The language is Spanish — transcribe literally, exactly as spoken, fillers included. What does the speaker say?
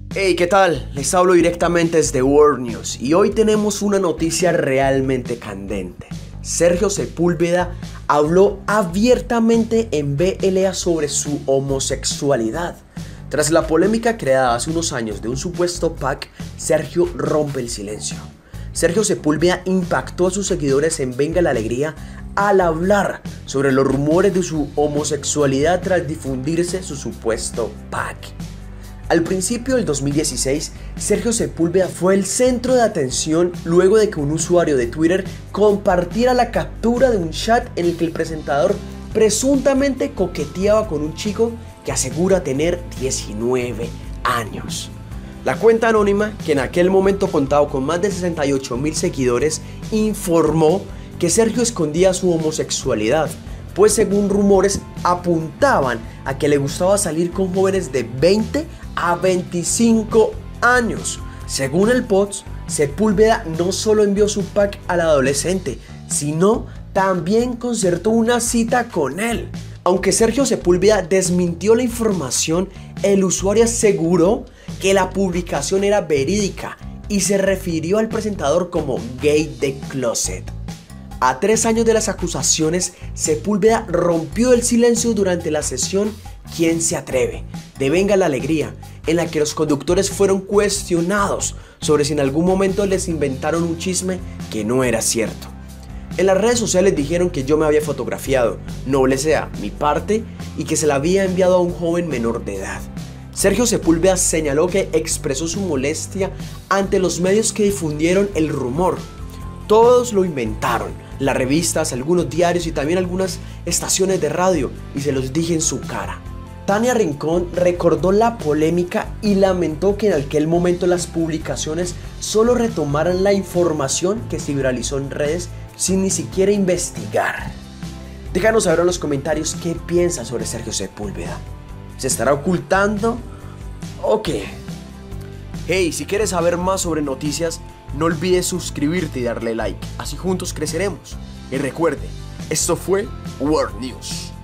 Hey, ¿qué tal? Les hablo directamente desde World News y hoy tenemos una noticia realmente candente. Sergio Sepúlveda habló abiertamente en B L A sobre su homosexualidad. Tras la polémica creada hace unos años de un supuesto pack, Sergio rompe el silencio. Sergio Sepúlveda impactó a sus seguidores en Venga la Alegría al hablar sobre los rumores de su homosexualidad tras difundirse su supuesto pack. Al principio del dos mil dieciséis, Sergio Sepúlveda fue el centro de atención luego de que un usuario de Twitter compartiera la captura de un chat en el que el presentador presuntamente coqueteaba con un chico que asegura tener diecinueve años. La cuenta anónima, que en aquel momento contaba con más de sesenta y ocho mil seguidores, informó que Sergio escondía su homosexualidad, pues según rumores apuntaban a que le gustaba salir con jóvenes de veinte a veinticinco años. Según el post, Sepúlveda no solo envió su pack al adolescente, sino también concertó una cita con él. Aunque Sergio Sepúlveda desmintió la información, el usuario aseguró que la publicación era verídica y se refirió al presentador como gay de closet. A tres años de las acusaciones, Sepúlveda rompió el silencio durante la sesión ¿Quién se atreve?, de Venga la Alegría, en la que los conductores fueron cuestionados sobre si en algún momento les inventaron un chisme que no era cierto. En las redes sociales dijeron que yo me había fotografiado, noble sea mi parte, y que se la había enviado a un joven menor de edad. Sergio Sepúlveda señaló que expresó su molestia ante los medios que difundieron el rumor. Todos lo inventaron, las revistas, algunos diarios y también algunas estaciones de radio, y se los dije en su cara. Tania Rincón recordó la polémica y lamentó que en aquel momento las publicaciones solo retomaran la información que se viralizó en redes sin ni siquiera investigar. Déjanos saber en los comentarios qué piensas sobre Sergio Sepúlveda. ¿Se estará ocultando o qué? Hey, si quieres saber más sobre noticias, no olvides suscribirte y darle like, así juntos creceremos. Y recuerde, esto fue World News.